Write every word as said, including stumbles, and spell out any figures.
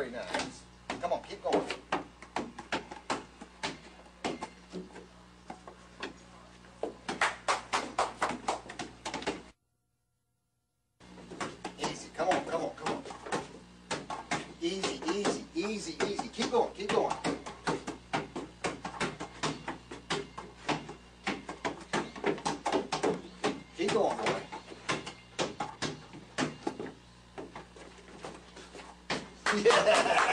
Very nice. Come on, keep going. Easy. Come on, come on, come on. Easy, easy, easy, easy. Keep going, keep going. Keep going, boy. Yeah.